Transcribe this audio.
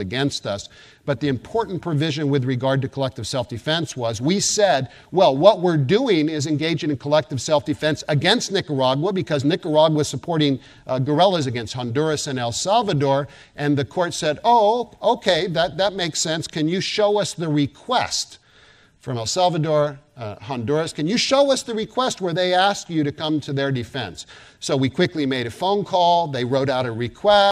against us. But the important provision with regard to collective self-defense was we said, well, what we're doing is engaging in collective self-defense against Nicaragua because Nicaragua was supporting guerrillas against Honduras and El Salvador. And the court said, oh, okay, that makes sense. Can you show us the request from El Salvador, Honduras? Can you show us the request where they asked you to come to their defense? So we quickly made a phone call. They wrote out a request.